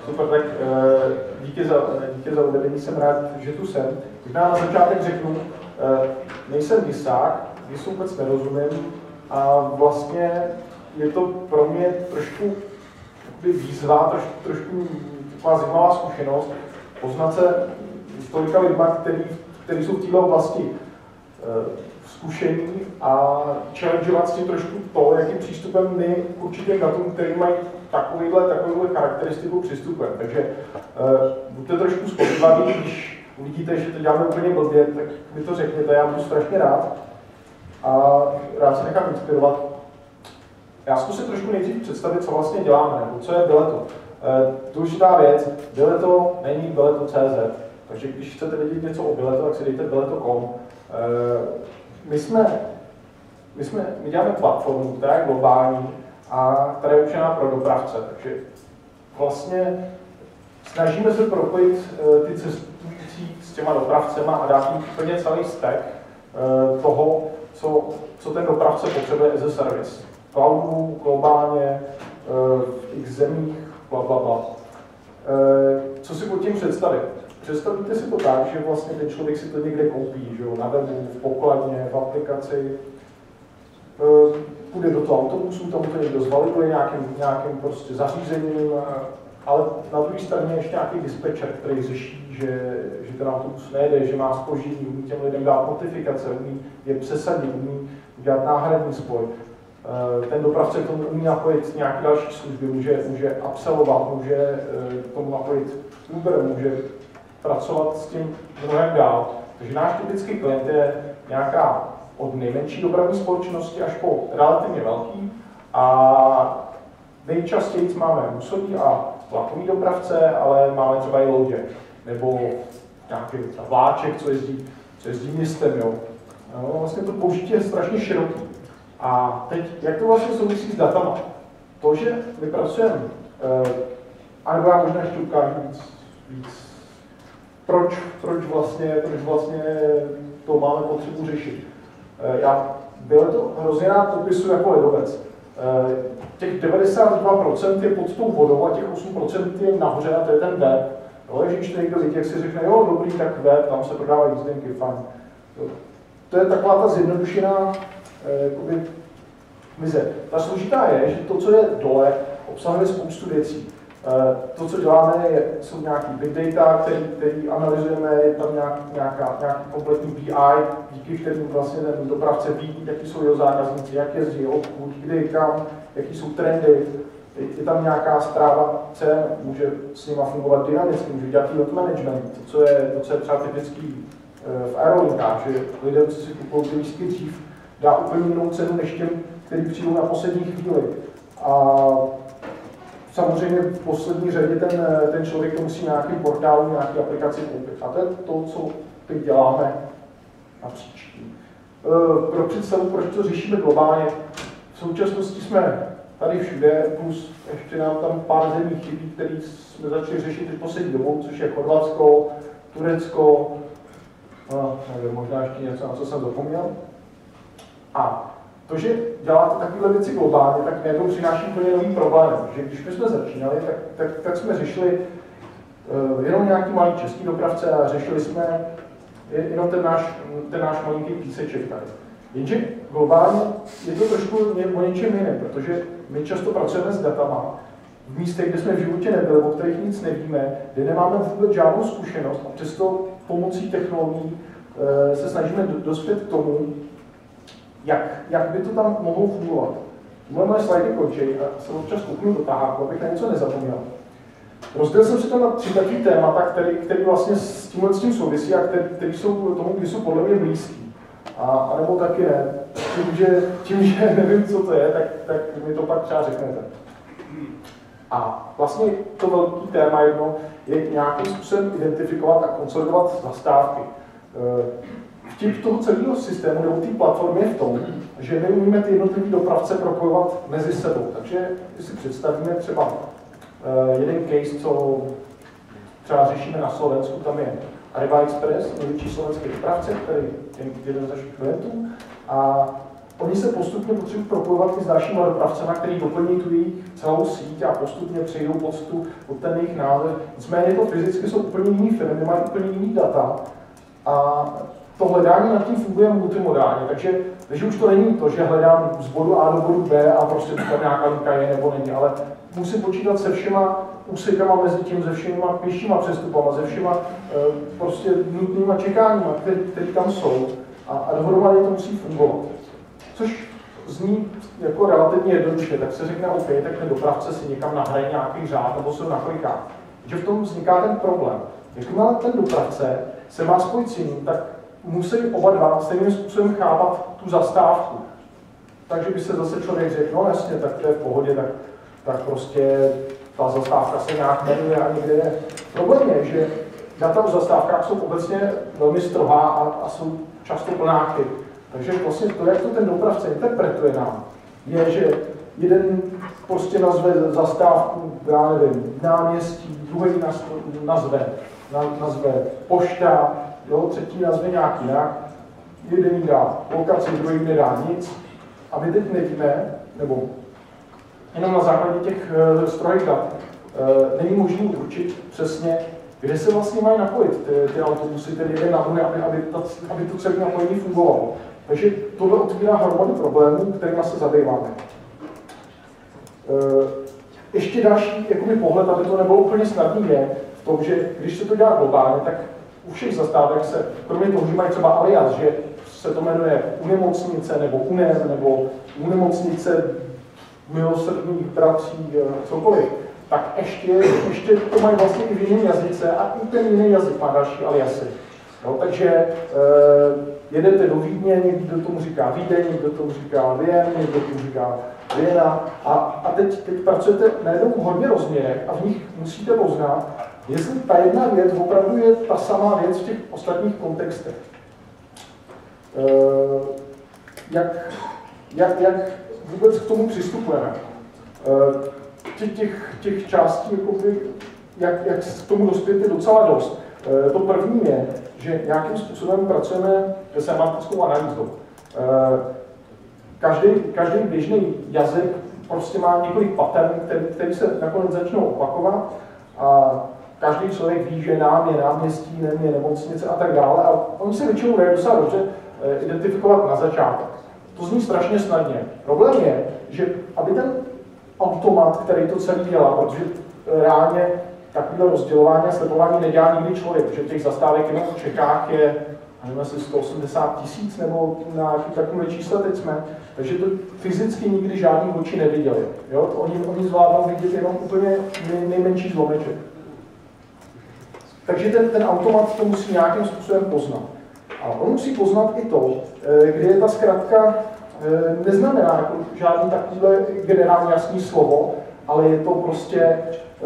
Super, tak díky za uvedení, jsem rád, že tu jsem. Možná na začátek řeknu, nejsem visák, visu vůbec nerozumím a vlastně je to pro mě trošku výzva, trošku taková zajímavá zkušenost poznat se s tolika lidma, který jsou v této oblasti zkušení a challengeovat s tím trošku to, jakým přístupem my k určitým datům, který mají takovýhle charakteristiku přistupujeme. Takže buďte trošku zpočívaví, když uvidíte, že to děláme úplně blbě, tak mi to řekněte, já budu strašně rád a rád se nechám inspirovat. Já zkusím trošku nejdřív představit, co vlastně děláme, nebo co je Bileto. Důležitá věc, Bileto není Bileto.cz, takže když chcete vědět něco o Bileto, tak si dejte bileto.com. My děláme platformu, která je globální a která je určená pro dopravce, takže vlastně snažíme se propojit ty cestující s těma dopravcema a dát jim úplně celý stack toho, co ten dopravce potřebuje as a service. Cloudu, globálně, v x zemích, blablabla. Co si pod tím představit? Představíte si to tak, že vlastně ten člověk si to někde koupí, že jo, na webu, v pokladně, v aplikaci, půjde do toho autobusu, tam to někdo zvaliduje nějakým prostě zařízením, ale na druhé straně ještě nějaký dispečer, který řeší, že ten autobus nejede, že má zpoždění, umí těm lidem dát notifikace, umí je přesadit, umí udělat náhradní spoj. Ten dopravce k tomu umí napojit nějaké další služby, může upsellovat, může k tomu napojit Uber, může pracovat s tím mnohem dál. Takže náš typický klient je nějaká od nejmenší dopravní společnosti až po relativně velký a nejčastěji máme busový a vlakový dopravce, ale máme třeba i lodě nebo nějaký vláček, co jezdí městem. Jo. No, vlastně to použití je strašně široký. A teď, jak to vlastně souvisí s datama? To, že my pracujeme, anebo já možná ještě ukážu víc proč vlastně to máme potřebu řešit. Bylo to hrozně rád popisu jako ledovec. Těch 92% je pod tou vodou a těch 8% je nahoře a to je ten web. No, když to někdo vidí, jak si řekne, jo, dobrý, tak web, tam se prodávají jízdenky, fajn. To je taková ta zjednodušená vize. Ta složitá je, že to, co je dole, obsahuje spoustu věcí. To, co děláme, jsou nějaký big data, který analyzujeme, je tam nějaký kompletní BI, díky kterým vlastně ten dopravce ví, jaký jsou jeho zákazníci, jak jezdí, odkud, kdy, kam, jaký jsou trendy. Je tam nějaká zpráva cen, může s nima fungovat dynamicky, může dělat yield management, to, co je třeba typický v aerolinkách, že lidem, co si kupují ty lístky dřív, dá úplně jinou cenu než těm, kteří přijdou na poslední chvíli. A samozřejmě v poslední řadě ten člověk to musí nějaký portálu, nějaké aplikaci koupit. A to je to, co teď děláme napříč. Pro představu, proč to řešíme globálně, v současnosti jsme tady všude, plus ještě nám tam pár zemí chybí, které jsme začali řešit teď poslední dobou, což je Chorvatsko, Turecko, nevím, možná ještě něco, na co jsem zapomněl. A to, že děláte takovéhle věci globálně, tak najednou přináší úplně nový problém. Že když my jsme začínali, tak jsme řešili jenom nějaký malý český dopravce a řešili jsme jenom ten náš malinký píseček tady. Jenže globálně je to trošku o něčem jiném, protože my často pracujeme s datama v místech, kde jsme v životě nebyli, o kterých nic nevíme, kde nemáme vůbec žádnou zkušenost a přesto pomocí technologií se snažíme dospět k tomu, jak by to tam mohlo fungovat. Moje slajdy končí a se občas kouknu do taháku, abych na něco nezapomněl. Rozdělil jsem si to na 3 takové témata, které vlastně s tím souvisí a které jsou tomu, kdy jsou podle mě blízký. A nebo taky ne. Tím, že nevím, co to je, tak mi to pak třeba řeknete. A vlastně to velké téma jedno je nějakým způsobem identifikovat a konsolidovat zastávky. Vtip toho celého systému nebo té platformy je v tom, že my umíme ty jednotlivé dopravce propojovat mezi sebou. Takže když si představíme třeba jeden case, co třeba řešíme na Slovensku, tam je Arriva Express, největší slovenský dopravce, který je jeden z našich klientů. A oni se postupně potřebují propojovat i s dalšíma dopravcema, který doplní tu jejich celou síť a postupně přejdou pod ten jejich název. Nicméně to fyzicky jsou úplně jiný firmy, mají úplně jiný data a to hledání nad tím funguje multimodálně, takže už to není to, že hledám z bodu A do bodu B a prostě tam nějaká linka je nebo není, ale musím počítat se všema úsekama mezi tím, se všema pěšíma přestupama, se všema prostě nutnýma čekáníma, které tam jsou a dohromady to musí fungovat. Což zní jako relativně jednoduše, tak se řekne OK, tak ten dopravce si někam nahraje nějaký řád nebo se nakliká. Takže v tom vzniká ten problém. Jakmile ten dopravce se má spojit s jiným, tak musí oba dva stejným způsobem chápat tu zastávku. Takže by se zase člověk řekl, no jasně, tak to je v pohodě, tak prostě ta zastávka se nějak jmenuje a někde je. Problém je, že data o zastávkách jsou obecně velmi strohá a jsou často plná chyb. Takže vlastně to, jak to ten dopravce interpretuje nám, je, že jeden prostě nazve zastávku, já nevím, náměstí, druhý nazve pošta, jo, třetí nazve nějak jinak, jeden dá lokaci, druhý nedá nic. A my teď nevíme, nebo jenom na základě těch strohých dat, není možné určit přesně, kde se vlastně mají napojit ty autobusy, tedy jeden na druhý, aby to celé napojení fungovalo. Takže tohle otvírá hromadu problémů, kterými se zabýváme. Ještě další jakoby, pohled, aby to nebylo úplně snadný, je v tom, že když se to dělá globálně, tak u všech zastávek se, kromě toho, že mají třeba alias, že se to jmenuje u nemocnice, nebo UNEM, nebo u nemocnice milosrdných bratří, cokoliv, tak ještě to mají vlastně i v jiném jazyce a i ten jiný jazyk má další aliasy. No, takže jedete do Vídně, někdo tomu říká Vídeň, někdo tomu říká Vien, někdo tomu říká Viena a teď pracujete najednou v hodně rozměrech a v nich musíte poznat, jestli ta jedna věc opravdu je ta samá věc v těch ostatních kontextech. Jak vůbec k tomu přistupujeme? Těch částí, jakoby, jak k tomu dospět, je docela dost. To první je, že nějakým způsobem pracujeme se semantickou analýzou. Každý běžný jazyk prostě má několik patternů, který se nakonec začnou opakovat a každý člověk ví, že nám je náměstí, nem je nemocnice a tak dále a on se většinou dají docela dobře identifikovat na začátek. To zní strašně snadně. Problém je, že aby ten automat, který to celý dělá, protože reálně takovýhle rozdělování a slepování nedělá nikdy člověk, že těch zastávek jenom v Čechách je, nevím, asi 180 000 nebo na nějaký takové čísla teď jsme, takže to fyzicky nikdy žádný oči neviděli. Jo? Oni zvládnou vidět jenom úplně nejmenší zlomeček. Takže ten automat to musí nějakým způsobem poznat. A on musí poznat i to, kde je ta zkratka, neznamená jako žádný takovýhle generálně jasný slovo, ale je to prostě,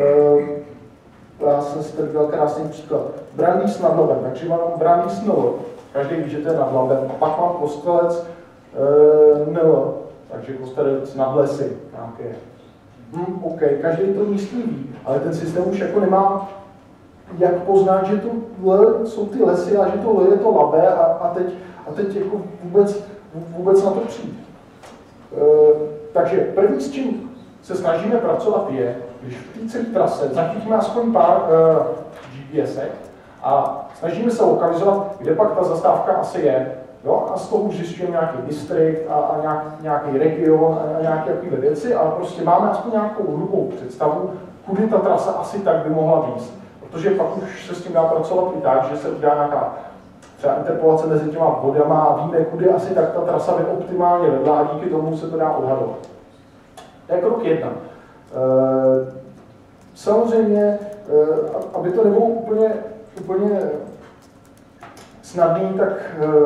já jsem si tady dal krásný příklad, Brandýs nad Labem, takže mám Brandýs NL, každý ví, že to je nad Labem, a pak mám Kostelec NL, takže Kostelec nad Lesy, nějaké. OK, každý to místní ví, ale ten systém už jako nemá jak poznat, že to L jsou ty lesy a že to L je to Labe a teď jako vůbec na to přijít. Takže první, s čím se snažíme pracovat, je, když v té celé trase zachytíme aspoň pár GPSek a snažíme se lokalizovat, kde pak ta zastávka asi je. Jo? A z toho už zjišťujeme nějaký distrikt a nějaký region a nějaké takové věci, ale prostě máme aspoň nějakou hrubou představu, kudy ta trasa asi tak by mohla být. Protože pak už se s tím dá pracovat i tak, že se udělá nějaká třeba interpolace mezi těma bodama a víme, kudy asi tak ta trasa by optimálně vedla a díky tomu se to dá odhadovat. To je krok 1. Samozřejmě, aby to nebylo úplně snadný, tak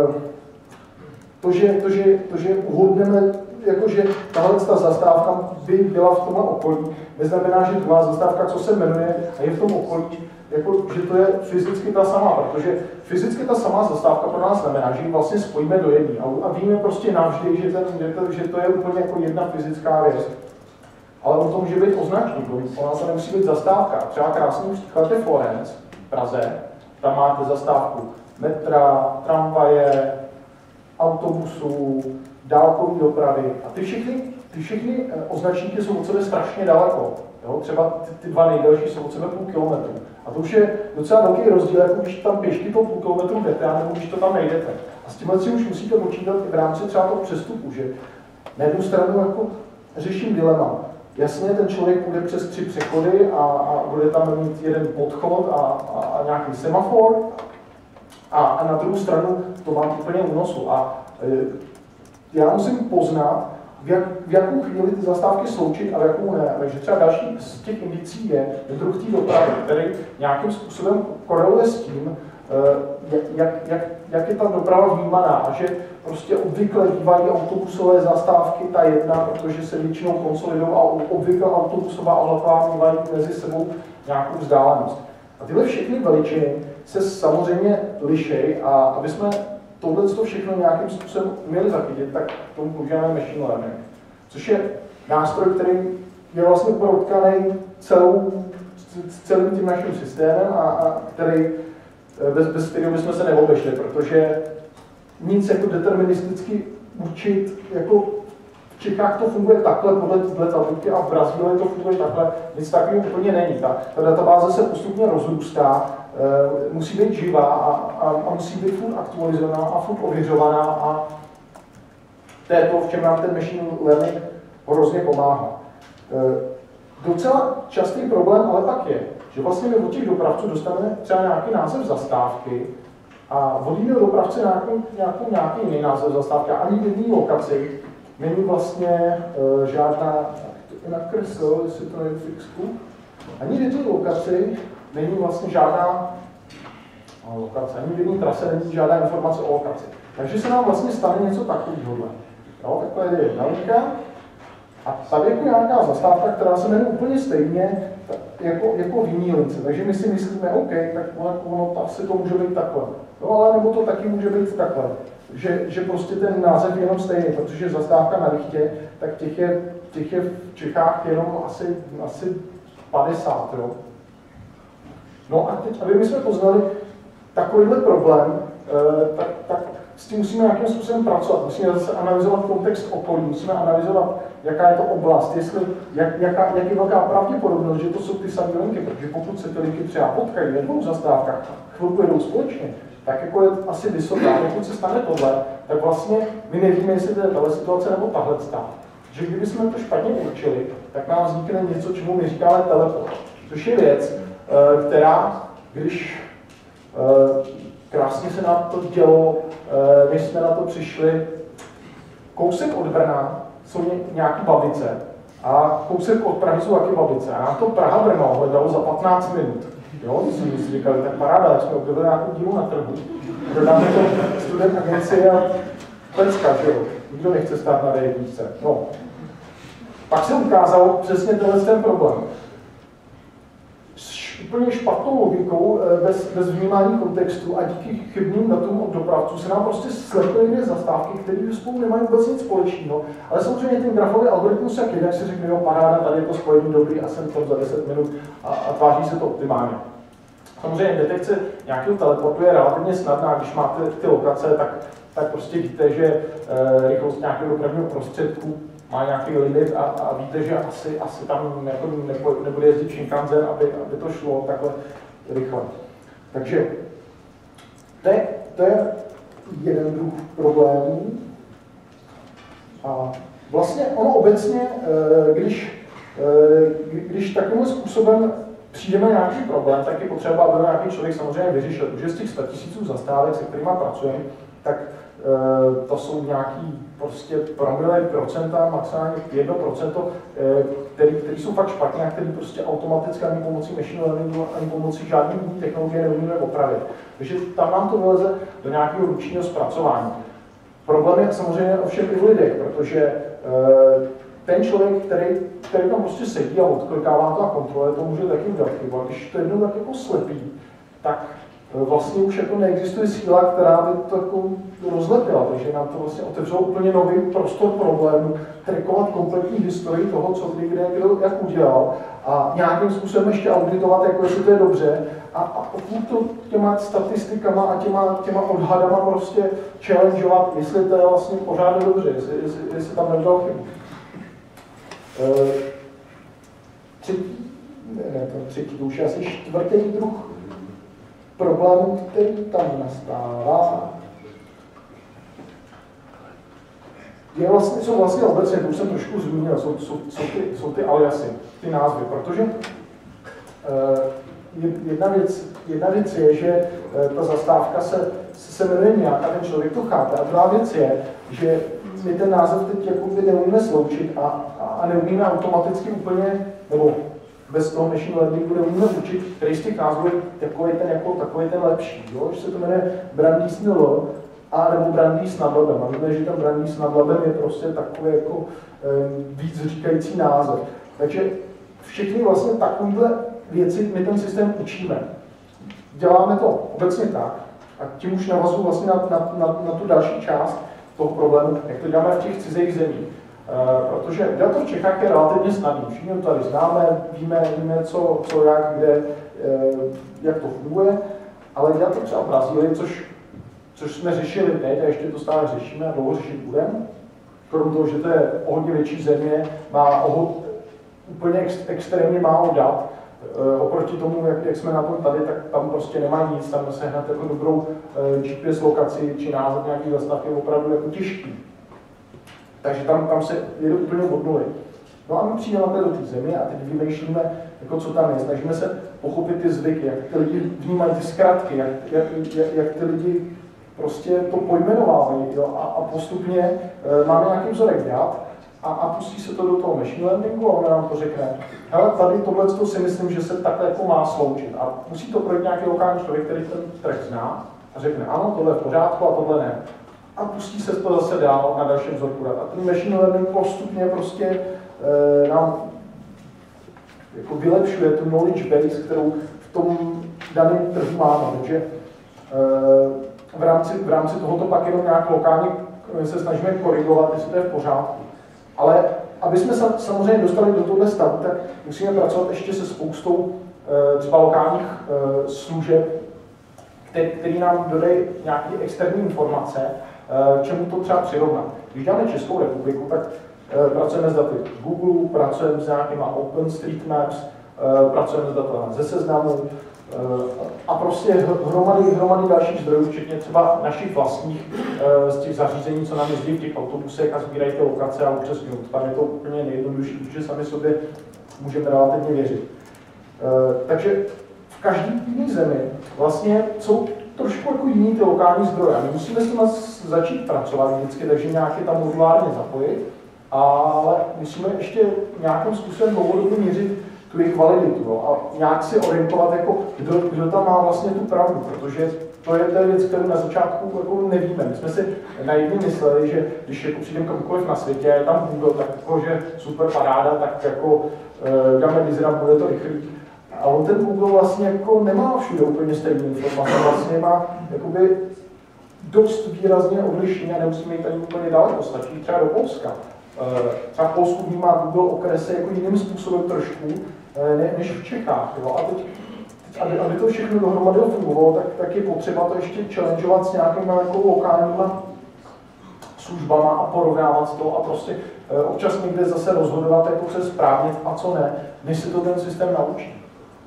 to, že uhodneme, jakože tahle zastávka by byla v tomhle okolí, neznamená, že druhá zastávka, co se jmenuje a je v tom okolí, jako, že to je fyzicky ta samá, protože fyzicky ta samá zastávka pro nás znamená, že ji vlastně spojíme do jedné a víme prostě navždy, že to je úplně jako jedna fyzická věc. Ale o tom může být označník, ona to nemusí být zastávka. Třeba krásný příklad je Florence v Praze, tam máte zastávku metra, tramvaje, autobusů, dálkové dopravy a ty všechny označníky jsou od sebe strašně daleko. Jo? Třeba ty dva nejdelší jsou od sebe půl kilometru. A to už je docela velký rozdíl, jako když tam pěšky toho půl kilometru jdete, nebo když to tam nejdete. A s tímhle si už musíte počítat i v rámci třeba toho přestupu, že na jednu stranu jako řeším dilema. Jasně, ten člověk půjde přes 3 přechody a bude tam mít jeden podchod a nějaký semafor a na druhou stranu to mám úplně u nosu. A já musím poznat, v jakou chvíli ty zastávky sloučit a v jakou ne. Takže třeba další z těch indicí je druh té dopravy, který nějakým způsobem koreluje s tím, jak je ta doprava vnímaná a že prostě obvykle bývají autobusové zastávky ta jedna, protože se většinou konsolidují a obvykle autobusová a vlaková bývají mezi sebou nějakou vzdálenost. A tyhle všechny veličiny se samozřejmě lišejí a aby jsme tohle všechno nějakým způsobem uměli zachytit, tak tomu používáme machine learning, což je nástroj, který je vlastně protkaný celým tím naším systémem a který bez kterého bychom se neobešli, protože nic jako deterministicky učit, jako v Čechách to funguje takhle podle této tabulky a v Brazílii to funguje takhle, nic takového úplně není. Ta databáze se postupně rozrůstá, musí být živá a musí být furt aktualizovaná a furt ověřovaná a to je to, v čem nám ten machine learning hrozně pomáhá. Docela častý problém ale pak je, že vlastně my od těch dopravců dostaneme třeba nějaký název zastávky a od jiného dopravce nějaký jiný název zastávky a ani v jedné lokaci není vlastně žádná, to nakreslil, jestli to nevím fixku, ani v jedné lokaci není vlastně žádná lokace, ani v jedné trase není žádná informace o lokaci. Takže se nám vlastně stane něco takového. Takhle je jedna linka. A tady je nějaká zastávka, která se jmenuje úplně stejně jako v jiný lince. Takže my si myslíme, OK, tak ono asi to může být takhle. No, ale nebo to taky může být takhle. Že prostě ten název je jenom stejný, protože zastávka na Richtě, tak těch je v Čechách jenom asi 50. Jo? No a teď, aby my jsme poznali takovýhle problém, tak s tím musíme nějakým způsobem pracovat. Musíme zase analyzovat kontext okolí, musíme analyzovat, jaká je to oblast, jak je velká pravděpodobnost, že to jsou ty samé linky, protože pokud se ty linky třeba potkají ve dvou zastávkách a chvilku jedou společně, tak jako je asi vysoká. Pokud se stane tohle, tak vlastně my nevíme, jestli to je tahle situace nebo tahle stav. Že kdybychom to špatně určili, tak nám vznikne něco, čemu my říkáme teleport. Což je věc, která, když krásně se nám to dělo, než jsme na to přišli, kousek od Brna jsou nějaký Babice a kousek od Prahy jsou taky Babice. A nám to Praha-Brno hledalo za 15 minut. Jo, když jsme si říkali, tak paráda, jak jsme objevili nějakou dílu na trhu. Prodáme to student agenci a pecka, že jo, nikdo nechce stát na D1. No. Pak se ukázalo přesně ten problém. Úplně špatnou logikou, bez vnímání kontextu a díky chybným datům od dopravců se nám prostě slepily dvě zastávky, které spolu nemají vůbec nic společného. Ale samozřejmě ten grafový algoritmus, jak jinak si řekne, jo, paráda, tady je to spojení dobrý a jsem tam za 10 minut a tváří se to optimálně. Samozřejmě detekce nějakého teleportu je relativně snadná, když máte ty lokace, tak prostě víte, že rychlost nějakého dopravního prostředku má nějaký limit a víte, že asi tam jako nebude jezdit Shinkansen, aby to šlo takhle rychle. Takže to je jeden druh problémů. A vlastně ono obecně, když takovým způsobem přijdeme na nějaký problém, tak je potřeba, aby nějaký člověk samozřejmě vyřešil, protože z těch 100 000 zastávek, se kterými pracujeme, tak to jsou nějaký prostě promile procenta, maximálně 1%, který jsou fakt špatně a který prostě automaticky ani pomocí machine learningu, ani pomocí žádné technologie neumíme opravit. Takže tam nám to vyleze do nějakého ručního zpracování. Problém je samozřejmě ovšem i v lidech, protože ten člověk, který tam prostě sedí a odklikává to a kontroluje, to může taky udělat chybu. A když to jednou tak jako slepí, tak vlastně už jako neexistuje síla, která by to jako rozlepila, takže nám to vlastně otevřelo úplně nový prostor problémů, trackovat kompletní historii toho, co kdy, kde, kdo, jak udělal a nějakým způsobem ještě auditovat, jako jestli to je dobře a pokud to těma statistikama a těma odhadama prostě challengeovat, jestli to je vlastně pořád dobře, jestli tam neudělal chybu. Třetí, to už je asi čtvrtý druh problémů, který tam nastává. Jsou vlastně obecně, to už jsem trošku zmínil, jsou ty aliasy, ty názvy, protože jedna věc je, že ta zastávka se jmenuje nějak a ten člověk to chápe. A druhá věc je, že my ten název teď jakoby neumíme sloučit a neumíme automaticky úplně, nebo bez toho machine learningu neumíme určit, který z těch názvů je takový ten lepší. Jo? Že se to jmenuje Brandýs NL, a nebo Brandýs nad labem. A víme, že ten Brandýs nad labem je prostě takový jako víc říkající název. Takže všechny vlastně takovéhle věci my ten systém učíme. Děláme to obecně tak, a tím už navazuji vlastně na tu další část toho problému, jak to děláme v těch cizích zemích. Protože dělat to v Čechách je relativně snadné. Všichni to tady známe, víme co jak, kde, jak to funguje, ale dělat to třeba v Brazílii, což jsme řešili teď a ještě to stále řešíme a dlouho řešit budeme. Krom toho, že to je o hodně větší země, má úplně extrémně málo dat. Oproti tomu, jak jsme na tom tady, tak tam prostě nemá nic, tam sehnat jako dobrou GPS lokaci či název nějaký zastávky je opravdu jako těžký. Takže tam se jede úplně od nuly. No a my přijdeme do té země a teď vymýšlíme, jako co tam je. Snažíme se pochopit ty zvyky, jak ty lidi vnímají ty zkratky, jak ty lidi prostě to pojmenovávají. A postupně máme nějaký vzorek dat a pustí se to do toho machine learningu a ono nám to řekne. Hele, tady tohle si myslím, že se takhle jako má sloučit. A musí to projít nějaký lokální člověk, který ten trh zná a řekne, ano, tohle je v pořádku a tohle ne. A pustí se to zase dál na dalším vzorku dat. A ten machine learning postupně prostě nám jako vylepšuje tu knowledge base, kterou v tom daném trhu máme. Takže v rámci tohoto pak jenom nějak lokálně se snažíme korigovat, jestli to je v pořádku. Ale aby jsme se samozřejmě dostali do tohle stavu, tak musíme pracovat ještě se spoustou třeba lokálních služeb, který nám dodají nějaké externí informace, čemu to třeba přirovnat. Když děláme Českou republiku, tak pracujeme s daty Google, pracujeme s nějakýma OpenStreetMaps, pracujeme s daty ze Seznamu a prostě hromady dalších zdrojů, včetně třeba našich vlastních z těch zařízení, co nám jezdí v těch autobusech a sbírají ty lokace a upřesňují. Tam je to úplně nejjednodušší, protože sami sobě můžeme relativně věřit. Takže v každé jiné zemi vlastně jsou trošku jako jiný ty lokální zdroje. My musíme s tím začít pracovat vždycky, takže nějaké tam modulárně zapojit, ale musíme ještě nějakým způsobem dlouhodobě měřit tu jejich validitu, no, a nějak si orientovat, jako, kdo tam má vlastně tu pravdu, protože to je věc, kterou na začátku jako nevíme. My jsme si naivně mysleli, že když jako přijdeme kamkoliv na světě, je tam Google, tak jako, že super paráda, tak jako dáme dizera, bude to rychlý. A on ten Google vlastně jako nemá všude úplně stejný informace, vlastně má jakoby dost výrazně odlišení a nemusíme jít ani úplně daleko, stačí třeba do Polska. Třeba v Polsku vnímá Google okresy jako jiným způsobem trošku, než v Čechách. Jo? A teď, aby to všechno dohromady fungovalo, tak je potřeba to ještě challengeovat s nějakýma jako lokálníma službama a porovnávat to a prostě občas někde zase rozhodovat, jako co je správně a co ne, než se to ten systém naučí.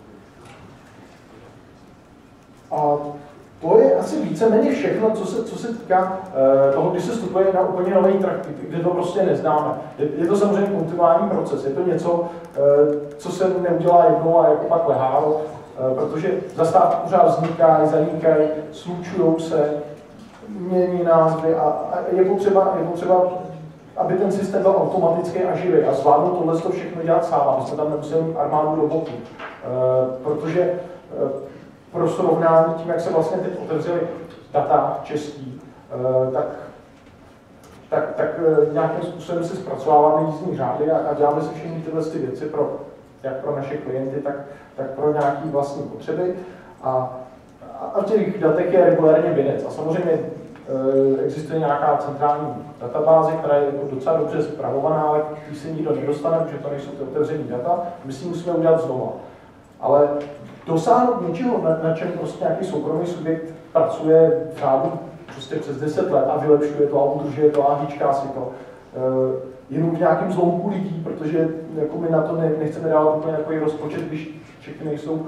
A to je asi víceméně všechno, co se týká toho, když se vstupuje na úplně nový trh, kde to prostě neznáme. Je to samozřejmě kontinuální proces, je to něco, co se neudělá jednou a jako pak lehá, protože zastávky pořád vznikají, zanikají, slučují se, mění názvy a je potřeba, aby ten systém byl automatický a živý a zvládnout tohle všechno dělat sám, aby jsme tam nemuseli mít armádu robotů. Protože pro srovnání tím, jak se vlastně teď otevřeli data český, tak nějakým způsobem si zpracováváme jízdní řády a děláme si všechny tyhle věci jak pro naše klienty, tak pro nějaké vlastní potřeby. A a v těch datech je regulárně binec. A samozřejmě existuje nějaká centrální databáze, která je docela dobře spravovaná, ale když se nikdo nedostane, protože to nejsou ty otevřený data, my si musíme udělat znova. Ale dosáhnout něčeho, na čem prostě nějaký soukromý subjekt pracuje v řádu prostě přes 10 let a vylepšuje to a udržuje to a hýčká si to, jenom v nějakém zlomku lidí, protože jako my na to nechceme dávat úplně takový rozpočet, když všechny nejsou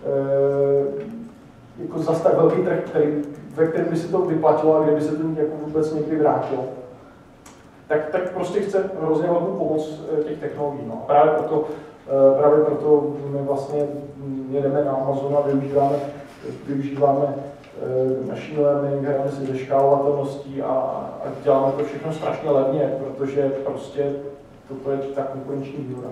jako zase tak velký trh, ve kterém by se to vyplatilo a kde by se to jako vůbec někdy vrátilo. Tak prostě chce hrozně velkou pomoc těch technologií. No. A právě proto my vlastně jedeme na Amazon a využíváme machine learning, hrajeme si ze škálovatelností a děláme to všechno strašně levně, protože prostě toto je ta konkurenční výhoda.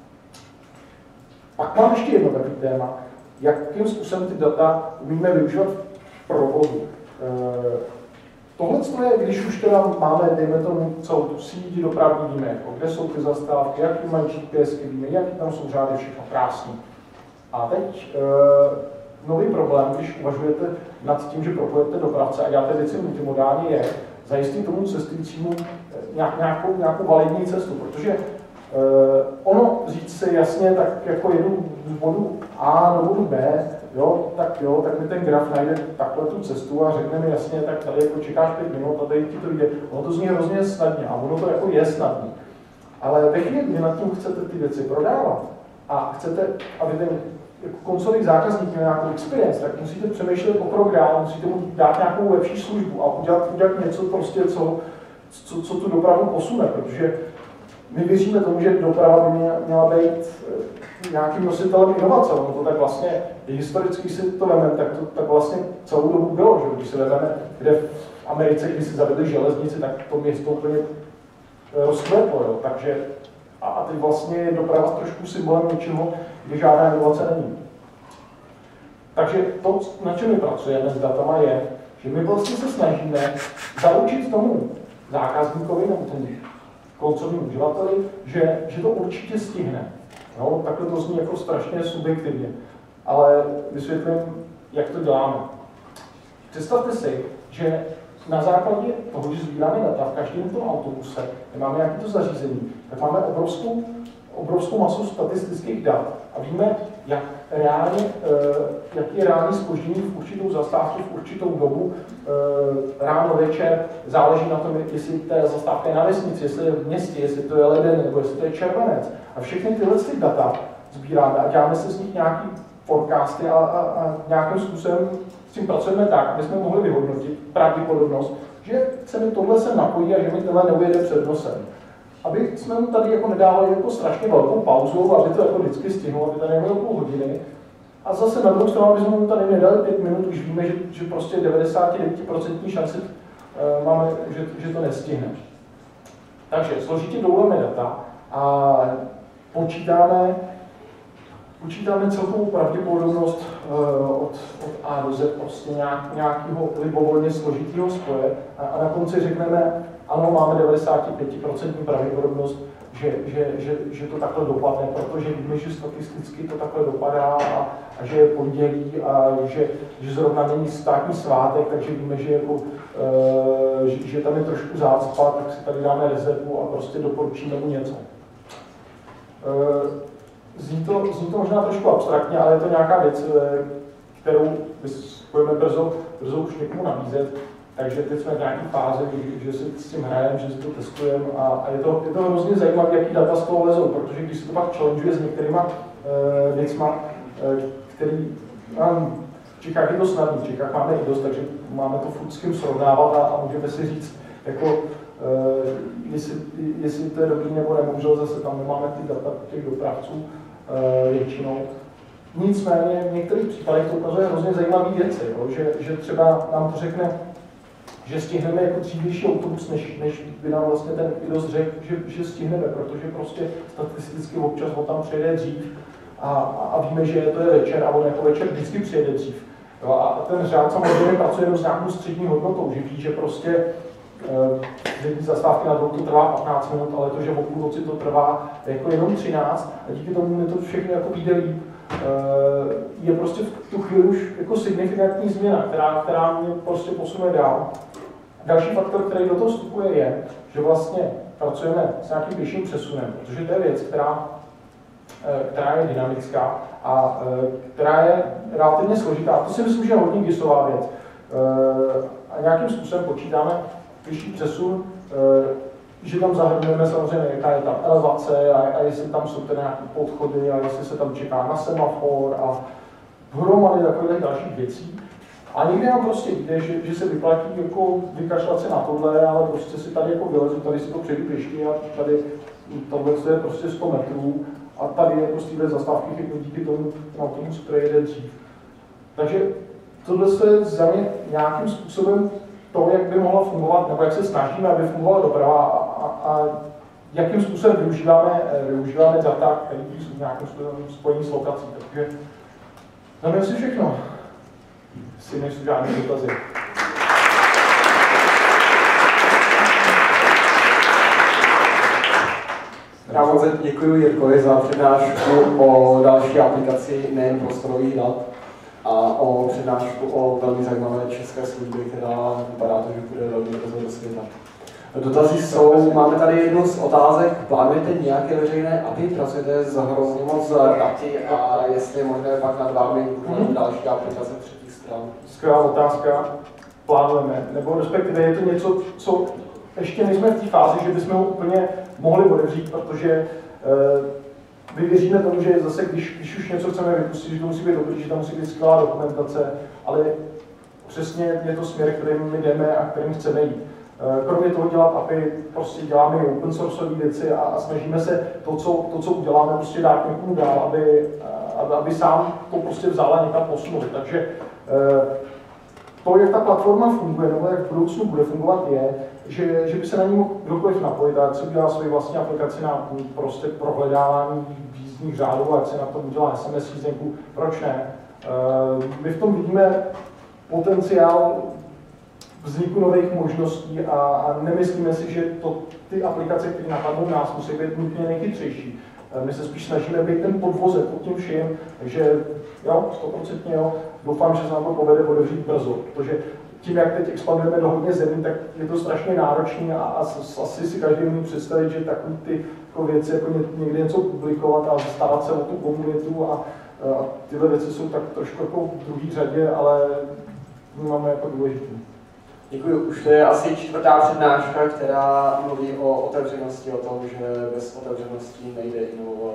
Pak mám ještě jedno takový téma, jakým způsobem ty data umíme využívat v provozu. Tohle je, když už teda máme, dejme tomu, celou tu síť dopravní, víme, jako, kde jsou ty zastávky, jaký mají GPSky, víme, jaký tam jsou řády, všechno krásný. A teď nový problém, když uvažujete nad tím, že propojete dopravce a děláte věci multimodálně, je zajistit tomu cestujícímu nějakou validní cestu, protože ono říct si jasně, tak jako jedu z bodu A do bodu B, tak mi ten graf najde takhle tu cestu a řekne mi jasně, tak tady jako čekáš 5 minut a tady ti to jde. Ono to zní hrozně snadně a ono to jako je snadné. Ale ve chvíli, kdy nad tím chcete ty věci prodávat a chcete, aby ten jako koncový zákazník měl nějakou experience, tak musíte přemýšlet o krok dál, musíte mu dát nějakou lepší službu a udělat něco prostě, co tu dopravu posune, protože my věříme tomu, že doprava by měla být nějakým nositelem inovace. No to tak vlastně, historicky si to vememe, tak vlastně celou dobu bylo, že když si vezmeme, kde v Americe, když si zavedli železnici, tak to město úplně rozkvetlo, takže a teď vlastně je doprava trošku symbolem něčeho, kde žádná inovace není. Takže to, na čem my pracujeme s datama, je, že my vlastně se snažíme zaručit tomu zákazníkovi nebo tomu koncovým uživateli, že to určitě stihne. No, takhle to zní jako strašně subjektivně, ale vysvětlím, jak to děláme. Představte si, že na základě toho, že sbíráme data v každém tom autobuse, kde máme nějaké to zařízení, tak máme obrovskou masu statistických dat a víme, jaký je reálný zpoždění v určitou zastávku, v určitou dobu, ráno, večer, záleží na tom, jestli ta zastávka je na vesnici, jestli je v městě, jestli to je leden, nebo jestli to je červenec. A všechny tyhle data sbíráme a děláme se z nich nějaký forecasty a nějakým způsobem s tím pracujeme tak, aby jsme mohli vyhodnotit pravděpodobnost, že se mi tohle sem napojí a že mi tohle neujede před nosem. Aby jsme mu tady jako nedávali jako strašně velkou pauzu, aby to jako vždycky stihnul, aby tady nebylo půl hodiny. A zase na druhou stranu, aby jsme mu tady nedali 5 minut, už víme, že prostě 99% šanci máme, že to nestihne. Takže složitě douleme data a počítáme celkovou pravděpodobnost od A do Z, prostě nějakého libovolně složitého spoje a na konci řekneme, ano, máme 95% pravděpodobnost, že to takhle dopadne, protože víme, že statisticky to takhle dopadá a že je pondělí a že zrovna není státní svátek, takže víme, že tam je trošku zácpa, tak si tady dáme rezervu a prostě doporučíme mu něco. Zní to možná trošku abstraktně, ale je to nějaká věc, kterou budeme brzo už někomu nabízet. Takže teď jsme v nějaké fázi, že si s tím hrajeme, že si to testujeme a je to hrozně zajímavé, jaký data z toho lezou, protože když se to pak challengeuje s některýma věcma, který v Čechách je to snadný, v Čechách máme i dost, takže máme to furt s tím srovnávat a můžeme si říct, jako, jestli to je dobrý nebo nemůžel, zase tam nemáme ty data těch dopravců většinou. Nicméně v některých případech to ukazuje hrozně zajímavé věci, že třeba nám to řekne, že stihneme jako dřívější autobus, než by nám vlastně ten IDOS řekl, že stihneme, protože prostě statisticky občas on tam přijede dřív a víme, že to je večer a on jako večer vždycky přijede dřív. Jo, a ten řád samozřejmě pracuje s nějakou střední hodnotou, že ví, že prostě zastávky na dvou to trvá 15 minut, ale to, že o půl noci to trvá jako jenom 13 a díky tomu mi to všechno jako vyjde líp. je prostě v tu chvíli už jako signifikantní změna, která mě prostě posune dál. Další faktor, který do toho vstupuje, je, že vlastně pracujeme s nějakým vyšším přesunem, protože to je věc, která je dynamická a která je relativně složitá. To si myslím, že je hodně gisová věc. A nějakým způsobem počítáme vyšší přesun, že tam zahrnujeme samozřejmě, jaká je tam elevace a jestli tam jsou tady nějaké podchody a jestli se tam čeká na semafor a hromady takových dalších věcí. A někdy nám prostě jde, že se vyplatí jako vykašlat se na tohle, ale prostě si tady jako vylezu, tady si to přejdu pěšky a tady tohle je prostě 100 metrů a tady jako z téhle zastávky chytnu díky tomu autobusu, který jede dřív. Takže tohle je za mě nějakým způsobem to, jak by mohla fungovat, nebo jak se snažíme, aby fungovala doprava a jakým způsobem využíváme data, které jsou nějakým způsobem spojení s lokací. Takže za mě si všechno. Si nejsou žádné dotazy. Já moc děkuji Jirkovi za přednášku o další aplikaci nejen prostorových dat a o přednášku o velmi zajímavé české služby, která vypadá to, že bude velmi brzo do světa. Dotazy jsou, máme tady jednu z otázek, plánujete nějaké veřejné API, pracujete s hrozně moc daty a jestli je možné pak nad vámi další aplikace třetích stran? Skvělá otázka, plánujeme, nebo respektive je to něco, co ještě nejsme v té fázi, že bychom ho úplně mohli otevřít, protože my věříme tomu, že zase, když už něco chceme vypustit, že to musí být dobrý, že tam musí být skvělá dokumentace, ale přesně je to směr, kterým my jdeme a kterým chceme jít. Kromě toho dělat API, prostě děláme i open sourceové věci a snažíme se to, co uděláme, prostě dát někomu dál, aby sám to prostě vzal a někam posunul. Takže to, jak ta platforma funguje, nebo jak v budoucnu bude fungovat, je, že by se na ní mohl kdokoliv napojit, a ať se udělá svoji vlastní aplikaci na prostě prohledávání jízdních řádů, ať se na tom udělá SMS jízdenku, proč ne? My v tom vidíme potenciál vzniku nových možností a nemyslíme si, že ty aplikace, které napadnou nás, musí být nutně nejchytřejší. My se spíš snažíme být ten podvozek pod tím vším, takže jo, 100% jo, doufám, že se nám to povede otevřít brzo, protože tím, jak teď expandujeme do hodně zemí, tak je to strašně náročné a asi si každý může představit, že takové ty jako věci, jako někde něco publikovat a starat se o tu komunitu a tyhle věci jsou tak trošku jako v druhé řadě, ale my máme jako důležitý. Děkuji. Už to je asi čtvrtá přednáška, která mluví o otevřenosti, o tom, že bez otevřenosti nejde inovovat.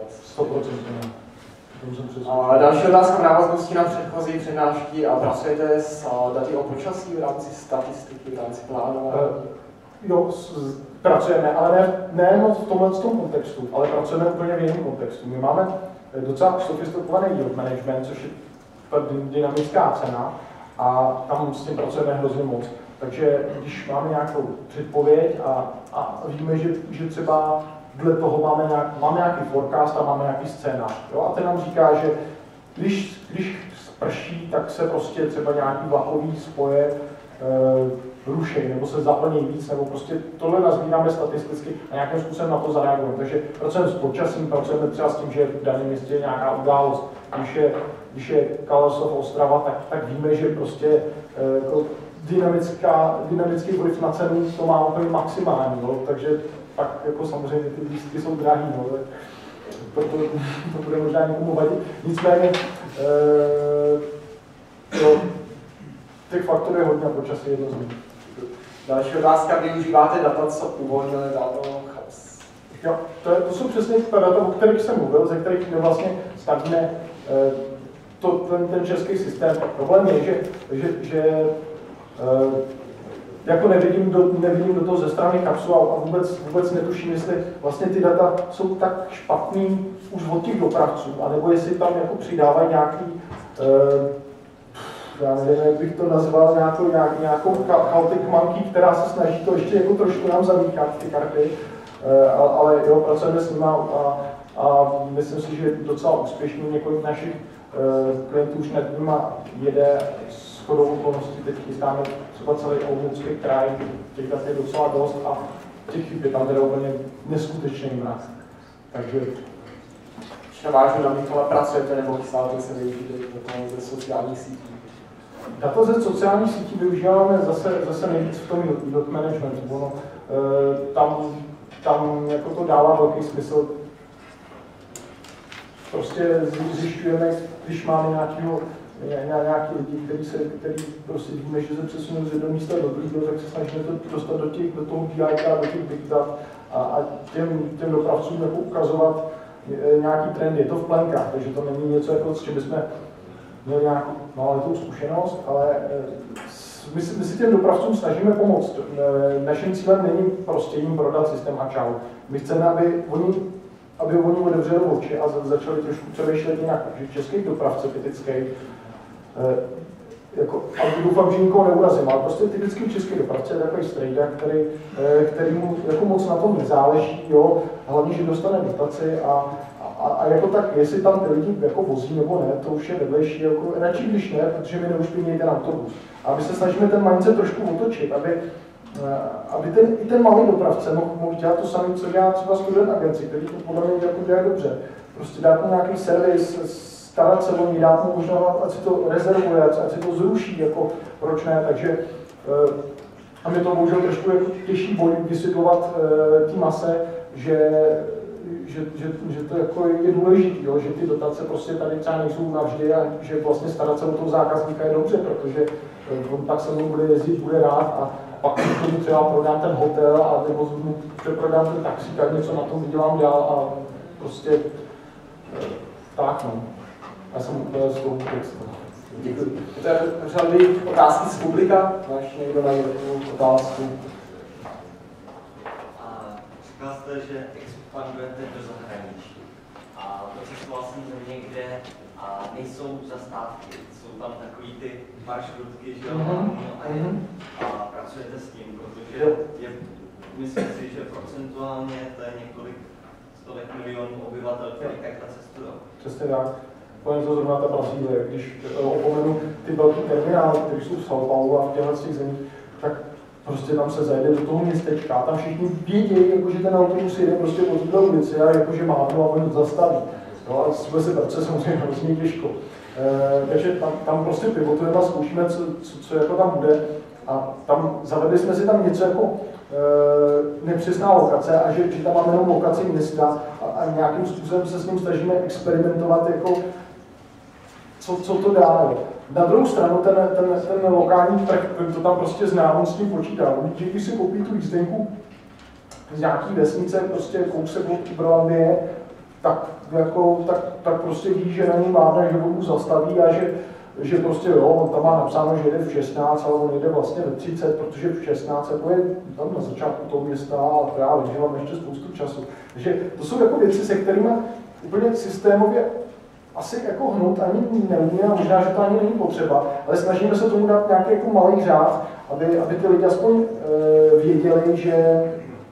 100%. A další otázka v návaznosti na předchozí přednášky. A pracujete s daty o počasí v rámci statistiky, v rámci plánování? Jo, pracujeme, ale ne moc v tomhle kontextu, ale pracujeme úplně v jiném kontextu. My máme docela sofistikovaný yield management, což je dynamická cena, a tam s tím pracujeme hrozně moc. Takže když máme nějakou předpověď a víme, že třeba dle toho máme nějaký forecast a máme nějaký scénář. Jo? A ten nám říká, že když sprší, tak se prostě třeba nějaký vlakový spoje ruší, nebo se zaplní víc, nebo prostě tohle nazbíráme statisticky a nějakým způsobem na to zareagujeme. Takže pracujeme s počasím, pracujeme třeba s tím, že v daném městě je nějaká událost. Když je Kalesov Ostrava, tak víme, že prostě jako dynamický vliv na cenu to má úplně maximální, no? Takže pak jako samozřejmě ty lístky jsou drahý, no? Proto to bude možná někomu vadit. Nicméně těch faktorů je hodně a počasí jedno z nich. Další otázka, využíváte data, co uvolnili data Chaos? Jo, to jsou přesně ta data, o kterých jsem mluvil, ze kterých my vlastně stavíme ten český systém. Problém je, že jako nevidím do toho ze strany kapsu a vůbec netuším, jestli vlastně ty data jsou tak špatný už od těch dopravců, anebo jestli tam jako přidávají nějaký, já nevím, jak bych to nazval, nějakou chaotic monkey, která se snaží to ještě jako trošku nám zamíchat ty karty, ale jo, pracujeme s nima a myslím si, že je docela úspěšný. Několik našich klientů už nad nima jede. Shodou okolností teď chystáme třeba celý Olomoucký kraj, těch dat je docela dost a těch chyb je tam teda úplně neskutečný mraz. Takže navážu na Michala, pracujete nebo chystáte se využít ze sociálních sítí? Data ze sociálních sítí využíváme zase nejvíc v tom dot managementu. Ono, tam jako to dává velký smysl. Prostě zjišťujeme, když máme nějaký lidi, který prostě víme, že se přesunou z jednoho místa do druhého, tak se snažíme to dostat do toho BI, do těch big dat a těm dopravcům jako ukazovat nějaký trend. Je to v plenkách, takže to není něco, jako, s čím bychom měli nějakou maletou zkušenost, ale my si těm dopravcům snažíme pomoct. Naším cílem není prostě jim prodat systém a čau. My chceme, aby oni otevřeli oči a začali trošku přemýšlet jinak. Takže český dopravce typický, a doufám, že nikoho neurazím, ale prostě typický český dopravce je takový strejda, který mu jako moc na tom nezáleží, jo, hlavně, že dostane dotaci a jako tak, jestli tam ty lidi jako vozí nebo ne, to už je vedlejší, jako radši když ne, protože my neušpinějí ten autobus. A my se snažíme ten mindset trošku otočit, aby ten malý dopravce mohl dělat to samé, co dělá třeba student agenci, který to podle mě jako dělá dobře. Prostě dát mu nějaký servis, starat se o ní, dát mu možná, ať si to rezervuje, ať si to zruší, jako proč ne, takže a mě to bohužel trošku jako těžší boj vysvětlovat té mase, že to jako je důležité, že ty dotace prostě tady třeba nejsou navždy a že vlastně starat se o toho zákazníka je dobře, protože on pak se mnou bude jezdit, bude rád a pak tomu třeba prodám ten hotel a nebo mu přeprodám ten taxík a něco na tom vydělám dál a prostě tak no. Já jsem úplně z toho textu. Děkuji. Řady otázky z publika? Máš někdo na jednu otázku? Říkal jste, že expandujete do zahraničí a procestoval jsem země, kde nejsou zastávky, jsou tam takový ty maršrutky, že jo, a pracujete s tím, protože myslím si, že procentuálně to je několik stovek milionů obyvatel, kteří takhle cestují. Přesně tak. Povím to zrovna ta Brazílie, když opomenu ty velké terminály, které jsou v São Paulo a v těchto zemích, tak prostě tam se zajde do toho městečka, tam všichni vědí, jako, že ten autobus jde prostě po této ulici a jakože mávnu a oni zastaví. No a jsme si pracuje samozřejmě hrozně těžko. Takže tam prostě pivotujeme a zkoušíme, co jako tam bude. A tam zavedli jsme si tam něco jako nepřesná lokace a že tam máme jenom lokaci města a nějakým způsobem se s ním snažíme experimentovat, jako, co to dá. Na druhou stranu ten lokální trh, to tam prostě zná, on s tím počítá. Když si koupí tu jízdenku z nějaký vesnice, prostě kousek od Uberlandie, tak prostě ví, že na ní vláda, že on mu zastaví a že prostě jo, on tam má napsáno, že jede v 16, ale on jede vlastně ve 30, protože v 16 jako je tam na začátku toho města a právě, že mám ještě spoustu času. Takže to jsou jako věci, se kterými úplně systémově asi jako hnout ani neumíme, a možná, že to ani není potřeba, ale snažíme se tomu dát nějaký jako malý řád, aby ty lidi aspoň věděli, že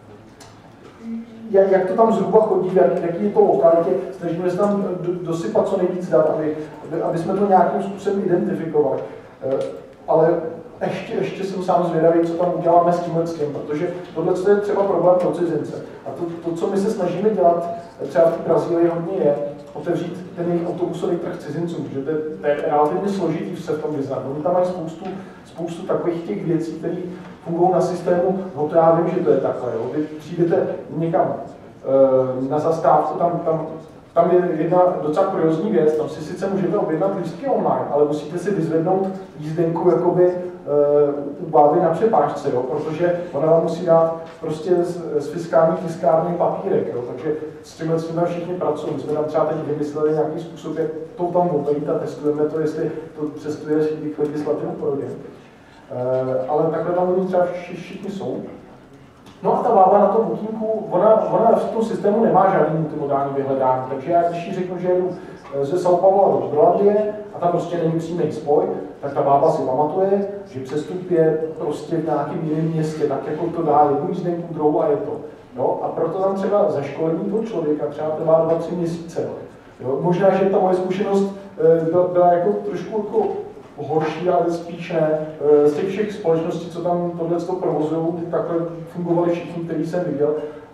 jak to tam zhruba chodí, jaký je to lokalitě, snažíme se tam dosypat co nejvíc dat, aby jsme to nějakým způsobem identifikovali. Ale ještě jsem sám zvědavý, co tam uděláme s tímhle, protože tohle je třeba problém pro cizince. A to, co my se snažíme dělat, třeba v Brazílii hodně je, otevřít ten jejich autobusový trh cizincům, protože to je relativně složitý se v tom vyznat. Oni tam mají spoustu takových těch věcí, které fungují na systému, no to já vím, že to je takhle, jo. Vy přijdete někam na zastávku, tam je jedna docela kuriózní věc, tam si sice můžete objednat lístky online, ale musíte si vyzvednout jízdenku jakoby u bávy na přepážce, jo, protože ona vám musí dát prostě z fiskálních tiskárny papírek, jo, takže s tímhle všichni pracují. My jsme tam třeba teď vymysleli nějaký způsob, jak to tam obejít a testujeme to, jestli to přestuje legislativu projde. Ale takhle tam oni třeba všichni jsou. No a ta bába na tom bookinku, ona v tom systému nemá žádný multimodální vyhledání, takže já když jí řeknu, že jedu ze São Paulo do Uberlandie a tam prostě není přímý spoj, tak ta bába si pamatuje, že přestup je prostě v nějakém jiném městě, tak jako to dá jednu jízdenku, druhou a je to. Jo? A proto tam třeba zaškolení toho člověka třeba trvá 2-3 měsíce. Jo? Možná, že ta moje zkušenost byla jako trošku jako horší, ale spíš ne. Z těch všech společností, co tam tohle provozují, takhle fungovali všichni, který jsem viděl.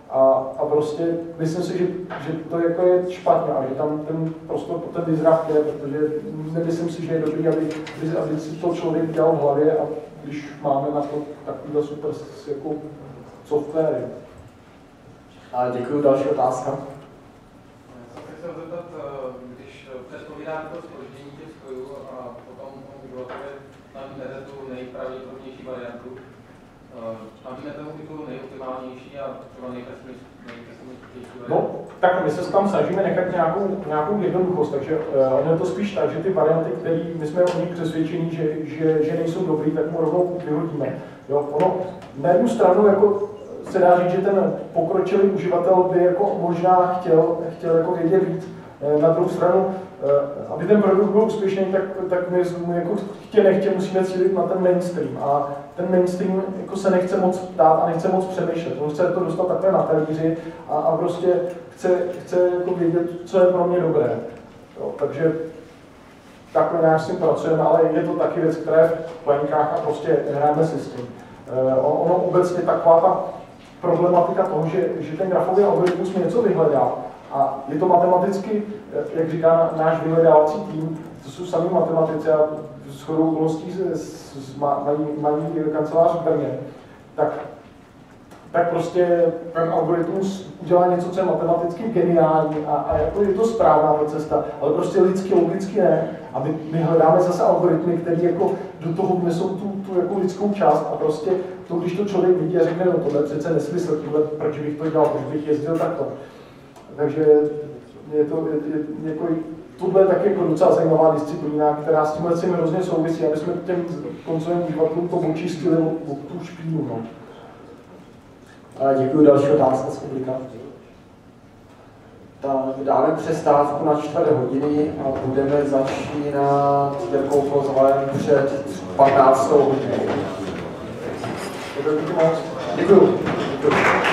A prostě myslím si, že to jako je špatně a že tam ten prostor pro ten disrupt je, protože nemyslím si, že je dobrý, aby si to člověk dělal v hlavě, a když máme na to takovýhle super jako software. A děkuji, další otázka. Já se chtěl zeptat, když předpovídáte to zpoždění těch spojů a potom uživatelé nabídnete tu nejpravděpodobnější variantu, nabídnete mu tu nejoptimálnější a třeba nejpesimističtější variantu? No, tak my se tam snažíme nechat nějakou jednoduchost, takže ono je to spíš tak, že ty varianty, které my jsme o nich přesvědčení, že nejsou dobrý, tak mu rovnou vyhodíme. Jo, ono na jednu stranu jako se dá říct, že ten pokročilý uživatel by jako možná chtěl jako vědět víc. Na druhou stranu, aby ten produkt byl úspěšný, tak my jako chtě nechtě musíme cílit na ten mainstream. A ten mainstream jako se nechce moc ptát a nechce moc přemýšlet. On chce to dostat takhle na talíři a prostě chce jako vědět, co je pro mě dobré. Jo, takže takhle nějak s tím pracujeme, ale je to taky věc, která je v plenkách a prostě hrajeme si s tím. Ono obecně taková ta problematika toho, že ten grafový algoritmus mi něco vyhledá a je to matematicky, jak říká náš vyhledávací tým, to jsou sami matematici a shodou okolností mají kancelář v Brně, tak prostě ten algoritmus udělá něco, co je matematicky geniální a jako je to správná ta cesta, ale prostě lidsky, logicky ne. A my hledáme zase algoritmy, které jako do toho vnesou tu jako lidskou část a prostě to, když to člověk vidí a řekne, no tohle přece nesmysl, proč bych to dělal, proč bych jezdil takto. Takže tohle je taky jako docela zajímavá disciplína, která s tímhle tím hrozně souvisí, aby jsme těm koncovým uživatelům to očistili od tu špínu. No. Děkuji, další otázka z publika. Tak dáme přestávku na 4 hodiny a budeme začínat Jirkou Kozlem před 15. hodinou. Děkuji.